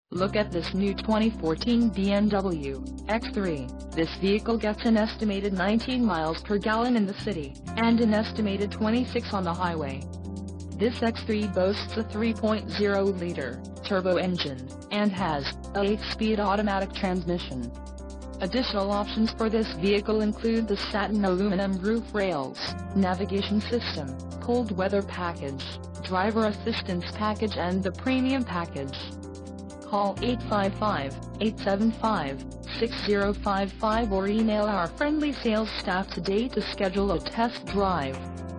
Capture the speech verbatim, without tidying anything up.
Look at this new twenty fourteen B M W X three. This vehicle gets an estimated nineteen miles per gallon in the city, and an estimated twenty-six on the highway. This X three boasts a three point oh liter turbo engine, and has a eight-speed automatic transmission. Additional options for this vehicle include the satin aluminum roof rails, navigation system, cold weather package, driver assistance package and the premium package. Call eight five five, eight seven five, six zero five five or email our friendly sales staff today to schedule a test drive.